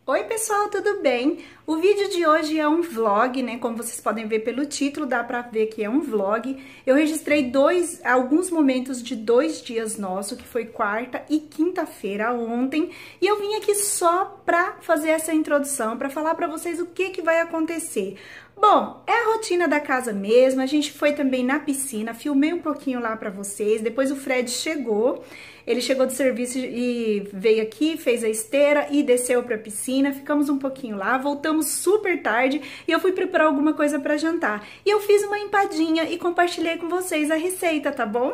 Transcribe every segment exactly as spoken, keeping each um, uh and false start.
Oi pessoal, tudo bem? O vídeo de hoje é um vlog, né? Como vocês podem ver pelo título, dá pra ver que é um vlog. Eu registrei dois, alguns momentos de dois dias nossos, que foi quarta e quinta-feira ontem. E eu vim aqui só pra fazer essa introdução, pra falar pra vocês o que que vai acontecer. Bom, é a rotina da casa mesmo, a gente foi também na piscina, filmei um pouquinho lá pra vocês, depois o Fred chegou, ele chegou do serviço e veio aqui, fez a esteira e desceu pra piscina, ficamos um pouquinho lá, voltamos super tarde e eu fui preparar alguma coisa pra jantar. E eu fiz uma empadinha e compartilhei com vocês a receita, tá bom?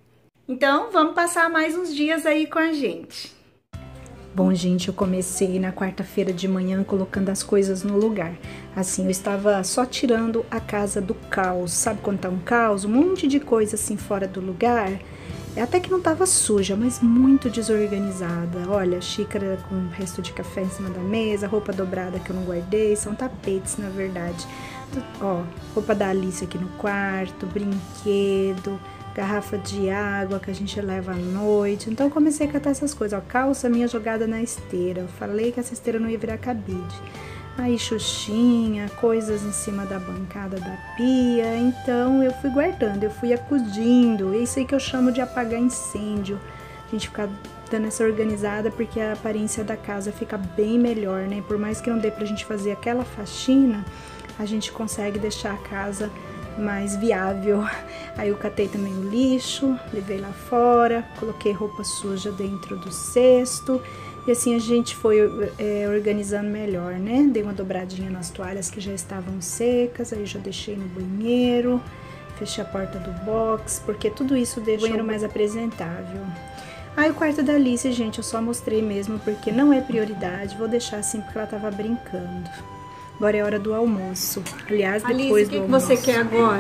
Então, vamos passar mais uns dias aí com a gente. Bom, gente, eu comecei na quarta-feira de manhã colocando as coisas no lugar. Assim, eu estava só tirando a casa do caos. Sabe quando tá um caos? Um monte de coisa assim fora do lugar. Até que não tava suja, mas muito desorganizada. Olha, xícara com resto de café em cima da mesa, roupa dobrada que eu não guardei, são tapetes, na verdade. Ó, roupa da Alice aqui no quarto, brinquedo, garrafa de água que a gente leva à noite. Então eu comecei a catar essas coisas, ó, calça minha jogada na esteira. Eu falei que essa esteira não ia virar cabide. Aí xuxinha, coisas em cima da bancada da pia. Então eu fui guardando, eu fui acudindo. É isso aí que eu chamo de apagar incêndio. A gente ficar dando essa organizada porque a aparência da casa fica bem melhor, né? Por mais que não dê pra gente fazer aquela faxina, a gente consegue deixar a casa mais viável. Aí eu catei também o lixo, levei lá fora, coloquei roupa suja dentro do cesto e assim a gente foi é, organizando melhor, né? Dei uma dobradinha nas toalhas que já estavam secas, aí já deixei no banheiro, fechei a porta do box, porque tudo isso deixa o banheiro mais apresentável. Aí o quarto da Alice, gente, eu só mostrei mesmo porque não é prioridade, vou deixar assim porque ela tava brincando. Agora é hora do almoço. Aliás, depois Alice, do almoço. O que, que você quer agora?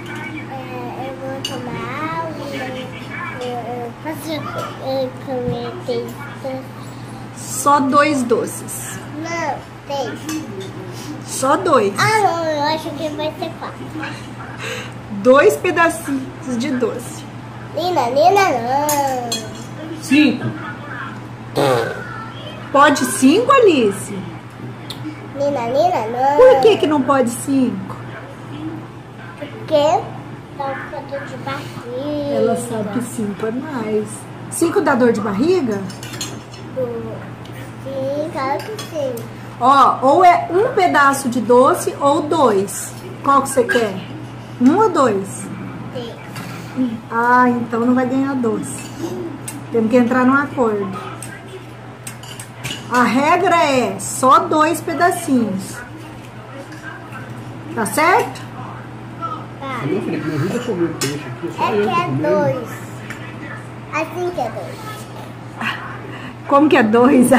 É, eu vou tomar água, eu posso comer três. Só dois doces? Não, três. Só dois? Ah, não, eu acho que vai ser quatro. Dois pedacinhos de doce. Nina, Nina, não. Cinco. Pode cinco, Alice? Nina, Nina, não. Por que que não pode cinco? Porque dá um dor de barriga. Ela sabe que cinco é mais. Cinco dá dor de barriga? Sim, claro que sim. Ó, ou é um pedaço de doce ou dois. Qual que você quer? Um ou dois? Sim. Ah, então não vai ganhar doce. Temos que entrar num acordo. A regra é só dois pedacinhos. Tá certo? Tá. Meu filho, me ajuda a comer o peixe aqui. Só É eu que tô é comendo. dois. Assim que é dois. Como que é dois?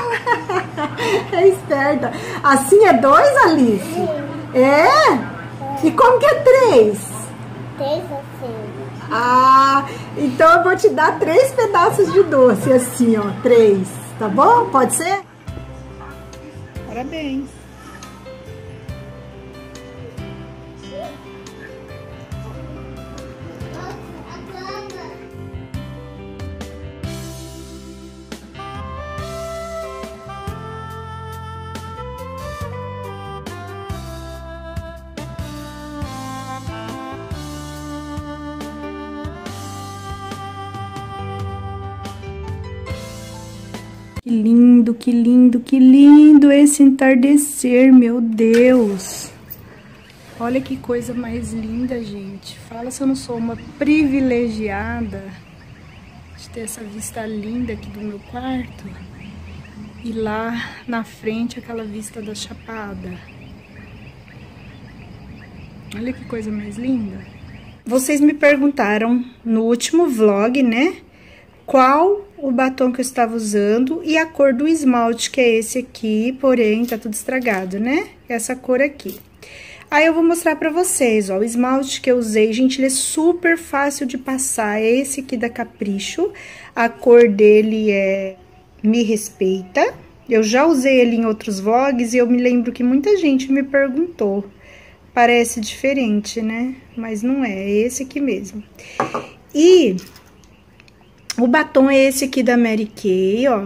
É esperta. Assim é dois, Alice? Sim. É? E como que é três? Três assim. Ah, então eu vou te dar três pedaços de doce, assim, ó, três. Tá bom? Pode ser? Parabéns. Que lindo, que lindo, que lindo esse entardecer, meu Deus. Olha que coisa mais linda, gente. Fala se eu não sou uma privilegiada de ter essa vista linda aqui do meu quarto. E lá na frente aquela vista da Chapada. Olha que coisa mais linda. Vocês me perguntaram no último vlog, né? Qual o batom que eu estava usando e a cor do esmalte, que é esse aqui, porém tá tudo estragado, né? Essa cor aqui. Aí eu vou mostrar pra vocês, ó, o esmalte que eu usei, gente, ele é super fácil de passar, é esse aqui da Capricho, a cor dele é Me Respeita, eu já usei ele em outros vlogs e eu me lembro que muita gente me perguntou, parece diferente, né? Mas não é, é esse aqui mesmo. E o batom é esse aqui da Mary Kay, ó.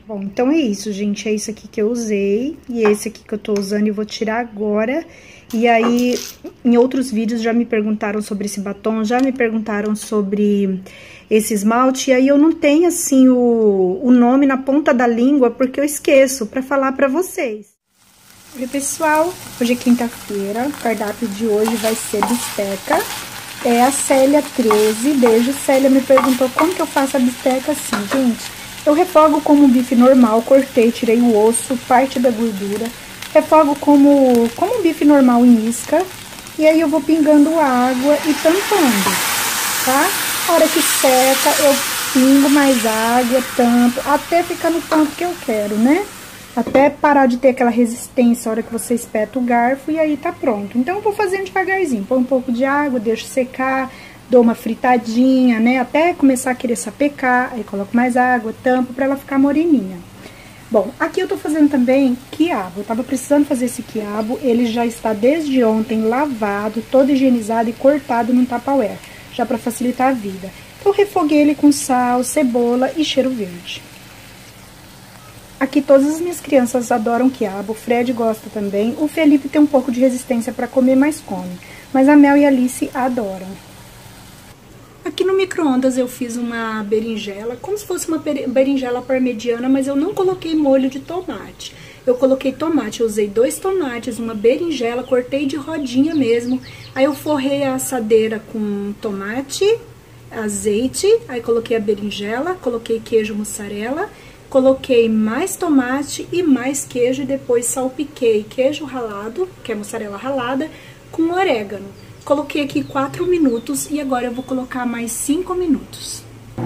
Bom, então é isso, gente. É isso aqui que eu usei. E esse aqui que eu tô usando e vou tirar agora. E aí, em outros vídeos já me perguntaram sobre esse batom, já me perguntaram sobre esse esmalte. E aí eu não tenho, assim, o, o nome na ponta da língua, porque eu esqueço pra falar pra vocês. Oi, pessoal. Hoje é quinta-feira. O cardápio de hoje vai ser bisteca. É a Célia treze. Beijo, Célia me perguntou como que eu faço a bisteca assim, gente. Eu refogo como um bife normal, cortei, tirei o osso, parte da gordura. Refogo como, como um bife normal em isca. E aí eu vou pingando água e tampando, tá? A hora que seca, eu pingo mais água, tampo, até ficar no ponto que eu quero, né? Até parar de ter aquela resistência a hora que você espeta o garfo e aí tá pronto. Então eu vou fazendo devagarzinho, põe um pouco de água, deixo secar, dou uma fritadinha, né, até começar a querer sapecar, aí coloco mais água, tampo pra ela ficar moreninha. Bom, aqui eu tô fazendo também quiabo, eu tava precisando fazer esse quiabo, ele já está desde ontem lavado, todo higienizado e cortado num Tupperware, já pra facilitar a vida. Então eu refoguei ele com sal, cebola e cheiro verde. Aqui todas as minhas crianças adoram quiabo, o Fred gosta também, o Felipe tem um pouco de resistência pra comer, mas come. Mas a Mel e a Alice adoram. Aqui no micro-ondas eu fiz uma berinjela, como se fosse uma berinjela parmegiana, mas eu não coloquei molho de tomate. Eu coloquei tomate, eu usei dois tomates, uma berinjela, cortei de rodinha mesmo. Aí eu forrei a assadeira com tomate, azeite, aí coloquei a berinjela, coloquei queijo mussarela, coloquei mais tomate e mais queijo e depois salpiquei queijo ralado, que é mussarela ralada, com orégano. Coloquei aqui quatro minutos e agora eu vou colocar mais cinco minutos.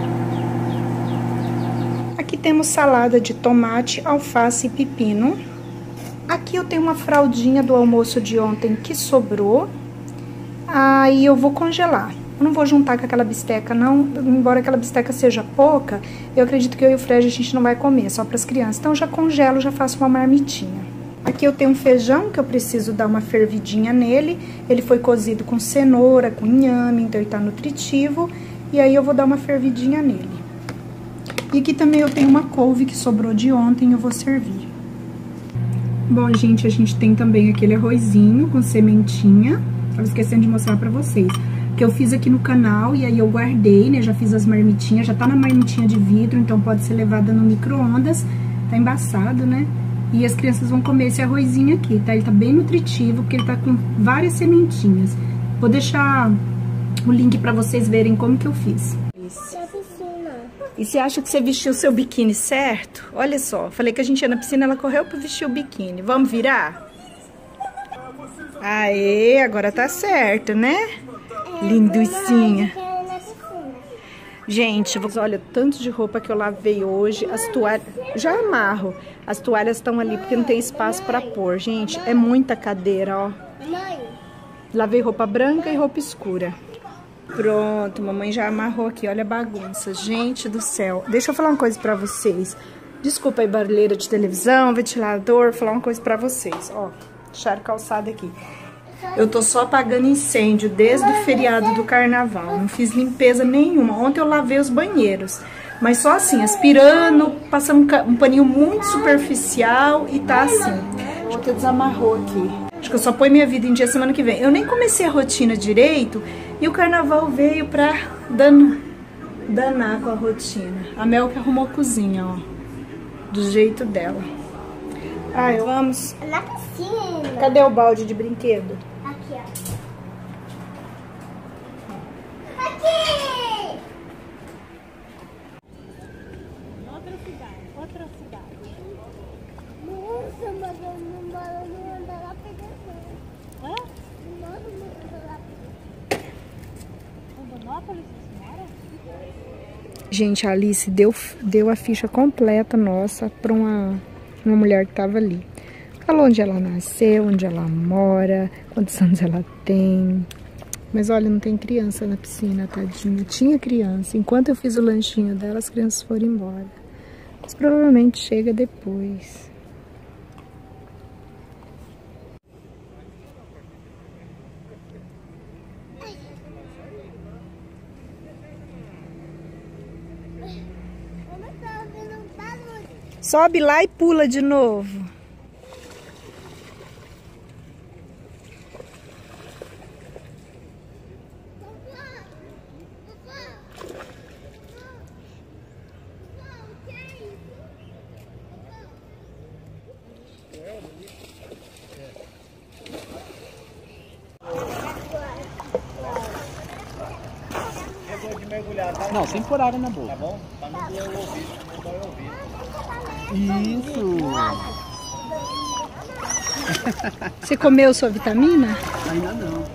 Aqui temos salada de tomate, alface e pepino. Aqui eu tenho uma fraldinha do almoço de ontem que sobrou. Aí eu vou congelar. Eu não vou juntar com aquela bisteca não, embora aquela bisteca seja pouca, eu acredito que eu e o Fred a gente não vai comer, só para as crianças. Então eu já congelo, já faço uma marmitinha. Aqui eu tenho um feijão que eu preciso dar uma fervidinha nele. Ele foi cozido com cenoura, com inhame, então ele tá nutritivo. E aí eu vou dar uma fervidinha nele. E aqui também eu tenho uma couve que sobrou de ontem, eu vou servir. Bom, gente, a gente tem também aquele arrozinho com sementinha. Tava esquecendo de mostrar pra vocês. Que eu fiz aqui no canal e aí eu guardei, né? Já fiz as marmitinhas, já tá na marmitinha de vidro, então pode ser levada no micro-ondas. Tá embaçado, né? E as crianças vão comer esse arrozinho aqui, tá? Ele tá bem nutritivo, porque ele tá com várias sementinhas. Vou deixar o link pra vocês verem como que eu fiz. Isso. E você acha que você vestiu o seu biquíni certo? Olha só, falei que a gente ia na piscina, ela correu pra vestir o biquíni. Vamos virar? Aê, agora tá certo, né? Linducinha. Gente, olha, tanto de roupa que eu lavei hoje, as toalhas, já amarro, as toalhas estão ali porque não tem espaço pra pôr, gente, é muita cadeira, ó. Lavei roupa branca e roupa escura. Pronto, mamãe já amarrou aqui, olha a bagunça, gente do céu. Deixa eu falar uma coisa pra vocês, desculpa aí barulheira de televisão, ventilador, falar uma coisa pra vocês, ó, deixar calçada aqui. Eu tô só apagando incêndio desde o feriado do carnaval, não fiz limpeza nenhuma. Ontem eu lavei os banheiros, mas só assim, aspirando, passando um paninho muito superficial e tá assim. Acho que desamarrou aqui. Acho que eu só ponho minha vida em dia semana que vem. Eu nem comecei a rotina direito e o carnaval veio pra dan... danar com a rotina. A Mel que arrumou a cozinha, ó, do jeito dela. Ai, vamos. Na piscina. Cadê o balde de brinquedo? Aqui, ó. Aqui! Outra cidade, outra cidade. Nossa, mas eu não vou andar lá pegando. Hã? Não vou andar lá pegando. Rondonópolis, senhora? Gente, a Alice deu, deu a ficha completa nossa pra uma... uma mulher que tava ali. Falou onde ela nasceu, onde ela mora, quantos anos ela tem. Mas olha, não tem criança na piscina, tadinha. Tinha criança. Enquanto eu fiz o lanchinho dela, as crianças foram embora. Mas provavelmente chega depois. Sobe lá e pula de novo. Não, sem pôr água na boca. Tá bom? Pra não doer o ouvido, não doer o ouvido. Isso! Você comeu sua vitamina? Ainda não.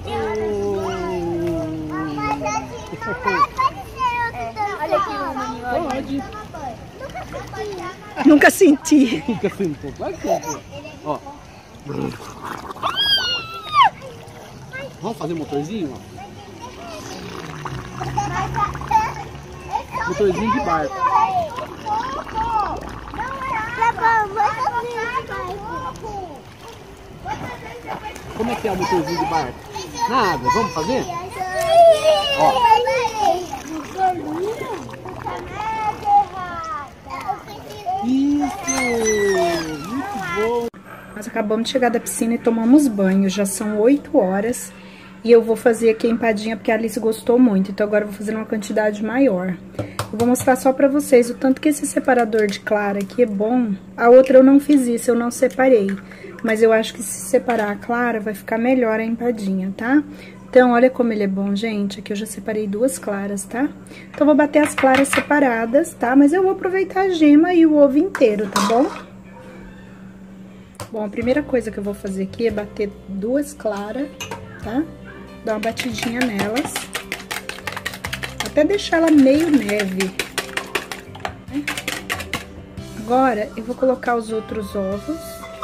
Olha aqui, mamãe. Pode. Nunca senti. Nunca sentou. Claro que sentou. Ó. Vamos fazer motorzinho, ó. Motorzinho de barco. Como é que é o motorzinho de barco? Na água, vamos fazer? Ó. Isso! Muito bom! Nós acabamos de chegar da piscina e tomamos banho. Já são oito horas. E eu vou fazer aqui a empadinha porque a Alice gostou muito. Então agora eu vou fazer uma quantidade maior. Eu vou mostrar só pra vocês o tanto que esse separador de clara aqui é bom. A outra eu não fiz isso, eu não separei. Mas eu acho que se separar a clara vai ficar melhor a empadinha, tá? Então, olha como ele é bom, gente. Aqui eu já separei duas claras, tá? Então, eu vou bater as claras separadas, tá? Mas eu vou aproveitar a gema e o ovo inteiro, tá bom? Bom, a primeira coisa que eu vou fazer aqui é bater duas claras, tá? Dar uma batidinha nelas. Até deixar ela meio neve. Agora, eu vou colocar os outros ovos.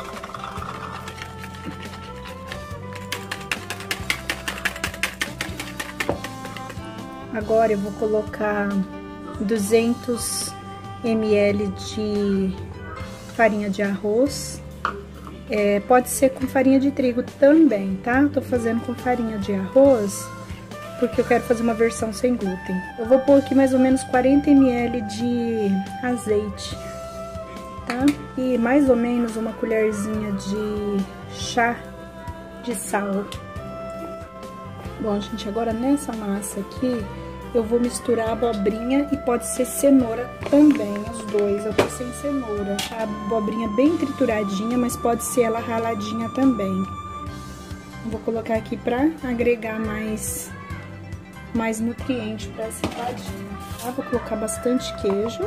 Agora eu vou colocar duzentos mililitros de farinha de arroz. É, pode ser com farinha de trigo também, tá? Eu tô fazendo com farinha de arroz porque eu quero fazer uma versão sem glúten. Eu vou pôr aqui mais ou menos quarenta mililitros de azeite, tá? E mais ou menos uma colherzinha de chá de sal. Bom, gente, agora nessa massa aqui, eu vou misturar a abobrinha e pode ser cenoura também, os dois. Eu tô sem cenoura, a abobrinha bem trituradinha, mas pode ser ela raladinha também. Vou colocar aqui pra agregar mais, mais nutriente pra essa empadinha, tá? Vou colocar bastante queijo.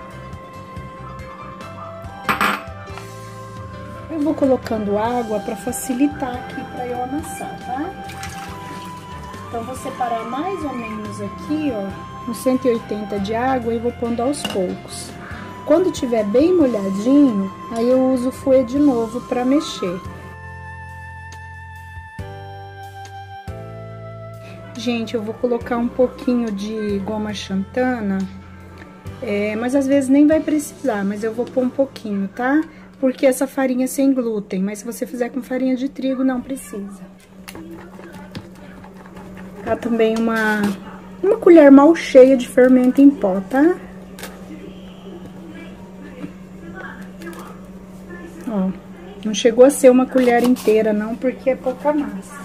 Eu vou colocando água pra facilitar aqui pra eu amassar, tá? Então, vou separar mais ou menos aqui, ó, uns cento e oitenta de água e vou pondo aos poucos. Quando tiver bem molhadinho, aí eu uso o fouet de novo pra mexer. Gente, eu vou colocar um pouquinho de goma xantana, é, mas às vezes nem vai precisar, mas eu vou pôr um pouquinho, tá? Porque essa farinha é sem glúten, mas se você fizer com farinha de trigo, não precisa. Tá também uma, uma colher mal cheia de fermento em pó, tá? Ó, não chegou a ser uma colher inteira não, porque é pouca massa.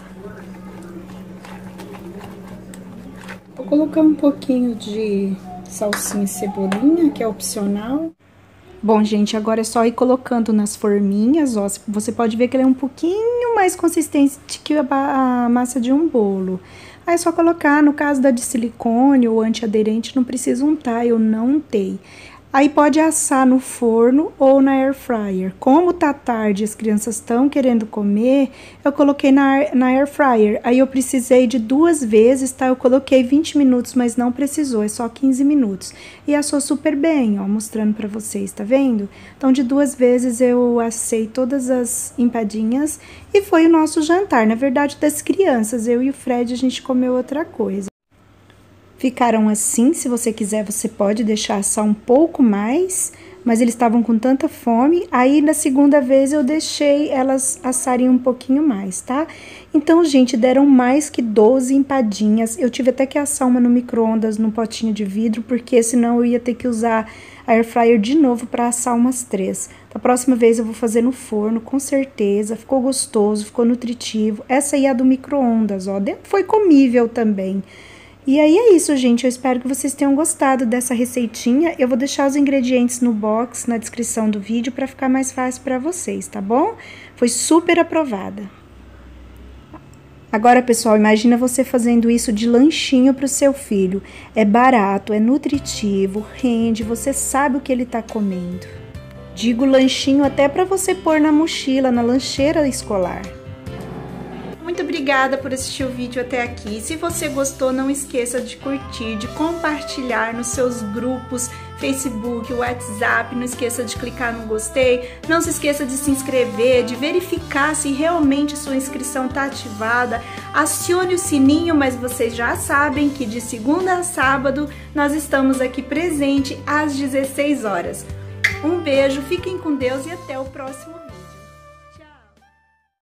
Vou colocar um pouquinho de salsinha e cebolinha, que é opcional. Bom, gente, agora é só ir colocando nas forminhas, ó. Você pode ver que ele é um pouquinho mais consistente que a massa de um bolo. Aí é só colocar, no caso da de silicone ou antiaderente, não precisa untar, eu não untei. Aí pode assar no forno ou na air fryer. Como tá tarde e as crianças estão querendo comer, eu coloquei na, na air fryer. Aí eu precisei de duas vezes, tá? Eu coloquei vinte minutos, mas não precisou, é só quinze minutos. E assou super bem, ó, mostrando pra vocês, tá vendo? Então, de duas vezes eu assei todas as empadinhas e foi o nosso jantar. Na verdade, das crianças, eu e o Fred, a gente comeu outra coisa. ficaram assim. Se você quiser, você pode deixar assar um pouco mais, mas eles estavam com tanta fome. Aí, na segunda vez, eu deixei elas assarem um pouquinho mais, tá? Então, gente, deram mais que doze empadinhas. Eu tive até que assar uma no micro-ondas, num potinho de vidro, porque senão eu ia ter que usar a air fryer de novo para assar umas três. Da próxima vez eu vou fazer no forno, com certeza. Ficou gostoso, ficou nutritivo. Essa aí é a do micro-ondas, ó. Foi comível também. E aí é isso, gente. Eu espero que vocês tenham gostado dessa receitinha. Eu vou deixar os ingredientes no box, na descrição do vídeo, para ficar mais fácil para vocês, tá bom? Foi super aprovada. Agora, pessoal, imagina você fazendo isso de lanchinho para o seu filho. É barato, é nutritivo, rende, você sabe o que ele tá comendo. Digo lanchinho até para você pôr na mochila, na lancheira escolar. Muito obrigada por assistir o vídeo até aqui. Se você gostou, não esqueça de curtir, de compartilhar nos seus grupos, Facebook, WhatsApp. Não esqueça de clicar no gostei. Não se esqueça de se inscrever, de verificar se realmente sua inscrição está ativada. Acione o sininho, mas vocês já sabem que de segunda a sábado nós estamos aqui presente às dezesseis horas. Um beijo, fiquem com Deus e até o próximo vídeo.